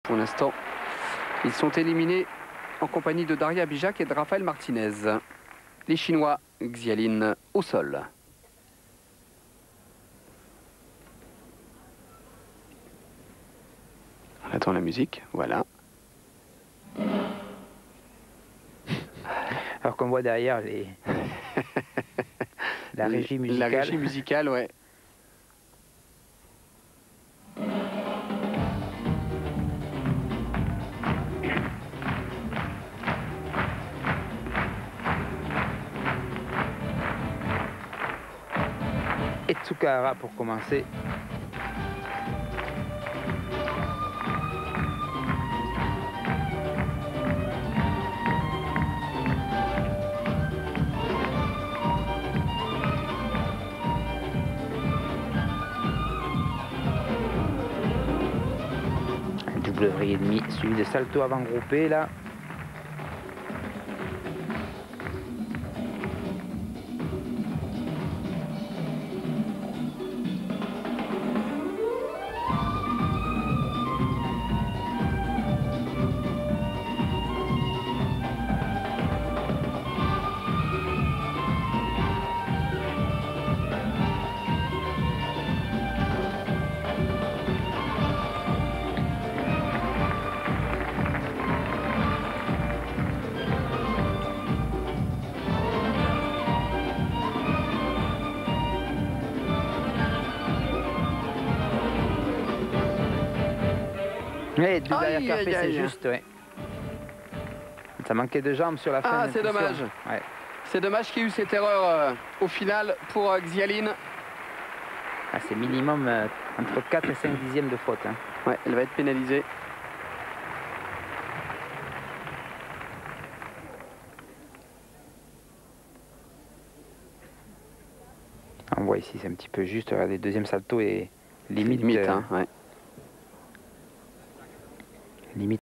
Pour l'instant, ils sont éliminés en compagnie de Daria Bijak et de Raphaël Martinez. Les Chinois, Xiaolin au sol. On attend la musique, voilà. Alors qu'on voit derrière la régie musicale. La régie musicale, ouais. Et Tsukahara pour commencer. Un double vrille et demi, suivi de salto avant groupé là. Oui, double arrière carpé, c'est juste, ouais. Ça manquait de jambes sur la fin. Ah, c'est dommage. Ouais. C'est dommage qu'il y ait eu cette erreur au final pour Xiaolin. Ah, c'est minimum entre 4 et 5 dixièmes de faute. Hein. Ouais, elle va être pénalisée. On voit ici, c'est un petit peu juste. Regardez, deuxième salto est limite. Hein, ouais. Limite